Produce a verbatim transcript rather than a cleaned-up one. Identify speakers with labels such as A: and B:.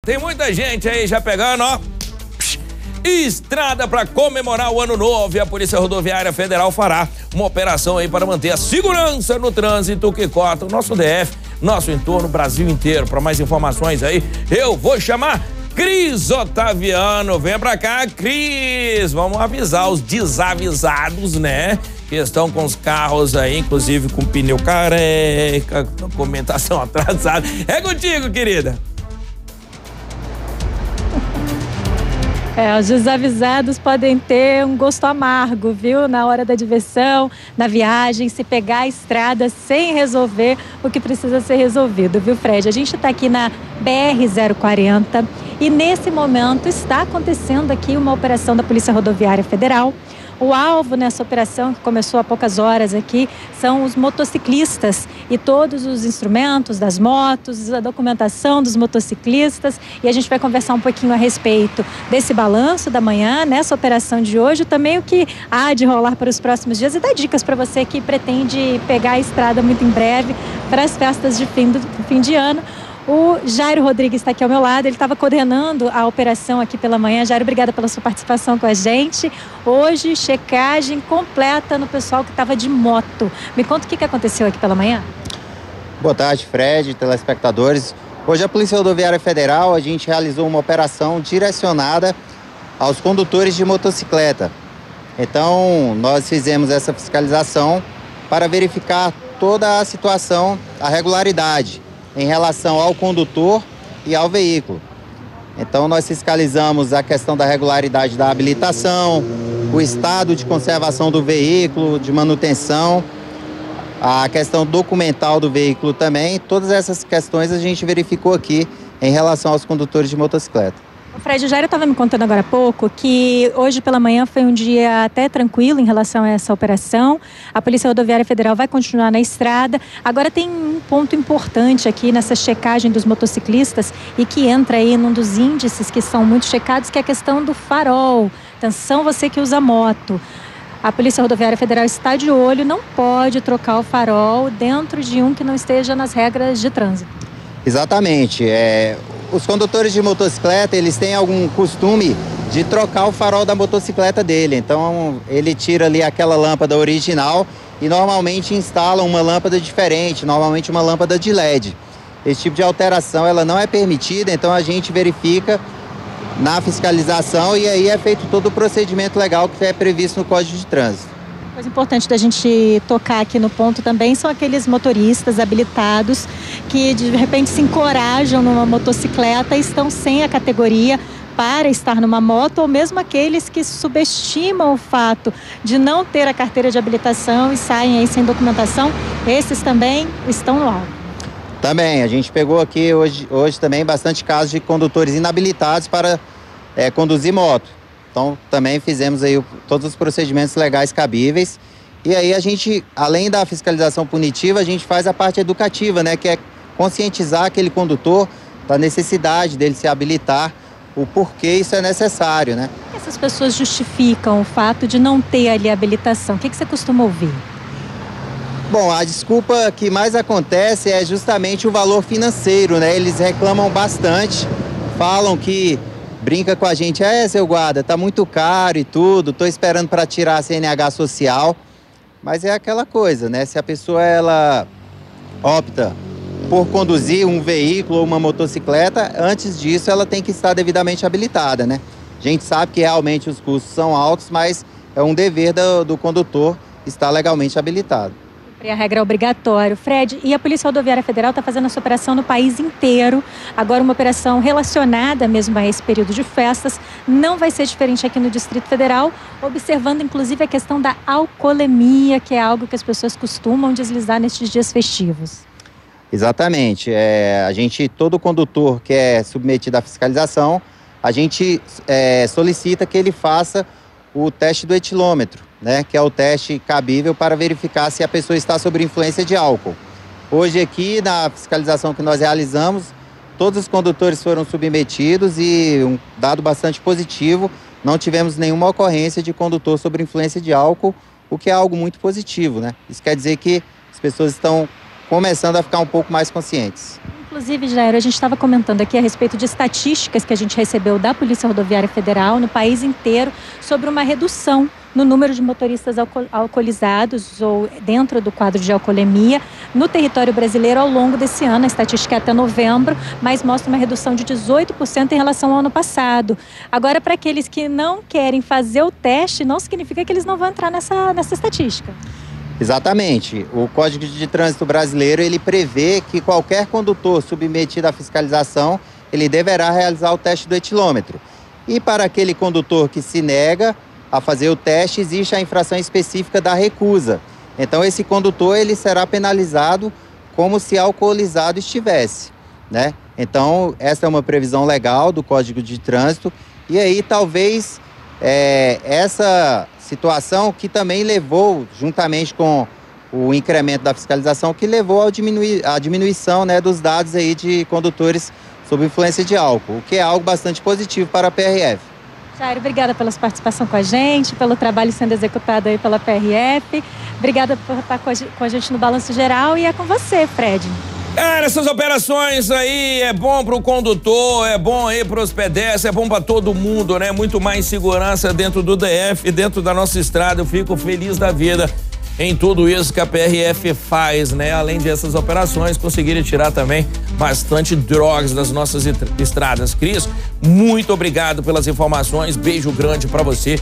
A: tem muita gente aí já pegando, ó. Estrada para comemorar o ano novo e a Polícia Rodoviária Federal fará uma operação aí para manter a segurança no trânsito que corta o nosso D F, nosso entorno, o Brasil inteiro. Para mais informações aí, eu vou chamar Cris Otaviano. Vem pra cá, Cris. Vamos avisar os desavisados, né? Que estão com os carros aí, inclusive com pneu careca, documentação atrasada. É contigo, querida.
B: É, os desavisados podem ter um gosto amargo, viu? Na hora da diversão, na viagem, se pegar a estrada sem resolver o que precisa ser resolvido, viu, Fred? A gente está aqui na B R zero quarenta e nesse momento está acontecendo aqui uma operação da Polícia Rodoviária Federal. O alvo nessa operação, que começou há poucas horas aqui, são os motociclistas e todos os instrumentos das motos, a documentação dos motociclistas. E a gente vai conversar um pouquinho a respeito desse balanço da manhã, nessa operação de hoje, também o que há de rolar para os próximos dias e dar dicas para você que pretende pegar a estrada muito em breve para as festas de fim, do, fim de ano. O Jairo Rodrigues está aqui ao meu lado, ele estava coordenando a operação aqui pela manhã. Jairo, obrigada pela sua participação com a gente. Hoje, checagem completa no pessoal que estava de moto. Me conta o que, que aconteceu aqui pela manhã.
C: Boa tarde, Fred, telespectadores. Hoje a Polícia Rodoviária Federal, a gente realizou uma operação direcionada aos condutores de motocicleta. Então, nós fizemos essa fiscalização para verificar toda a situação, a regularidade em relação ao condutor e ao veículo. Então nós fiscalizamos a questão da regularidade da habilitação, o estado de conservação do veículo, de manutenção, a questão documental do veículo também. Todas essas questões a gente verificou aqui em relação aos condutores de motocicleta.
B: O Fred, o Jairo estava me contando agora há pouco que hoje pela manhã foi um dia até tranquilo em relação a essa operação. A Polícia Rodoviária Federal vai continuar na estrada. Agora tem um ponto importante aqui nessa checagem dos motociclistas e que entra aí num dos índices que são muito checados, que é a questão do farol. Atenção, você que usa moto. A Polícia Rodoviária Federal está de olho, não pode trocar o farol dentro de um que não esteja nas regras de trânsito.
C: Exatamente. É... Os condutores de motocicleta, eles têm algum costume de trocar o farol da motocicleta dele. Então, ele tira ali aquela lâmpada original e normalmente instala uma lâmpada diferente, normalmente uma lâmpada de L E D. Esse tipo de alteração, ela não é permitida, então a gente verifica na fiscalização e aí é feito todo o procedimento legal que é previsto no Código de Trânsito.
B: Coisa importante da gente tocar aqui no ponto também são aqueles motoristas habilitados que de repente se encorajam numa motocicleta e estão sem a categoria para estar numa moto, ou mesmo aqueles que subestimam o fato de não ter a carteira de habilitação e saem aí sem documentação. Esses também estão no alvo.
C: Também, a gente pegou aqui hoje, hoje também bastante casos de condutores inabilitados para é, conduzir moto. Então, também fizemos aí todos os procedimentos legais cabíveis. E aí a gente, além da fiscalização punitiva, a gente faz a parte educativa, né? Que é conscientizar aquele condutor da necessidade dele se habilitar, o porquê isso é necessário, né?
B: Essas pessoas justificam o fato de não ter ali a habilitação. O que, que você costuma ouvir?
C: Bom, a desculpa que mais acontece é justamente o valor financeiro, né? Eles reclamam bastante, falam que... Brinca com a gente, é, seu guarda, tá muito caro e tudo, tô esperando para tirar a C N H social. Mas é aquela coisa, né? Se a pessoa, ela opta por conduzir um veículo ou uma motocicleta, antes disso ela tem que estar devidamente habilitada, né? A gente sabe que realmente os custos são altos, mas é um dever do, do condutor estar legalmente habilitado.
B: A regra é obrigatória. Fred, e a Polícia Rodoviária Federal está fazendo essa operação no país inteiro. Agora uma operação relacionada mesmo a esse período de festas. Não vai ser diferente aqui no Distrito Federal, observando inclusive a questão da alcoolemia, que é algo que as pessoas costumam deslizar nestes dias festivos.
C: Exatamente. É, a gente, todo condutor que é submetido à fiscalização, a gente é, solicita que ele faça o teste do etilômetro, né, que é o teste cabível para verificar se a pessoa está sob influência de álcool. Hoje aqui, na fiscalização que nós realizamos, todos os condutores foram submetidos e um dado bastante positivo, não tivemos nenhuma ocorrência de condutor sob influência de álcool, o que é algo muito positivo, né? Isso quer dizer que as pessoas estão começando a ficar um pouco mais conscientes.
B: Inclusive, Jairo, a gente estava comentando aqui a respeito de estatísticas que a gente recebeu da Polícia Rodoviária Federal no país inteiro sobre uma redução no número de motoristas alco- alcoolizados ou dentro do quadro de alcoolemia no território brasileiro ao longo desse ano. A estatística é até novembro, mas mostra uma redução de dezoito por cento em relação ao ano passado. Agora, para aqueles que não querem fazer o teste, não significa que eles não vão entrar nessa, nessa estatística.
C: Exatamente. O Código de Trânsito Brasileiro, ele prevê que qualquer condutor submetido à fiscalização, ele deverá realizar o teste do etilômetro. E para aquele condutor que se nega a fazer o teste, existe a infração específica da recusa. Então, esse condutor, ele será penalizado como se alcoolizado estivesse, né? Então, essa é uma previsão legal do Código de Trânsito. E aí, talvez, é, essa situação que também levou, juntamente com o incremento da fiscalização, que levou à diminui, à diminuição, né, dos dados aí de condutores sob influência de álcool, o que é algo bastante positivo para a P R F.
B: Jairo, obrigada pela sua participação com a gente, pelo trabalho sendo executado aí pela P R F. Obrigada por estar com a gente no Balanço Geral e é com você, Fred.
A: Cara, essas operações aí é bom pro condutor, é bom aí pros pedestres, é bom pra todo mundo, né? Muito mais segurança dentro do D F, dentro da nossa estrada. Eu fico feliz da vida em tudo isso que a P R F faz, né? Além dessas operações, conseguirem tirar também bastante drogas das nossas estradas. Cris, muito obrigado pelas informações, beijo grande pra você.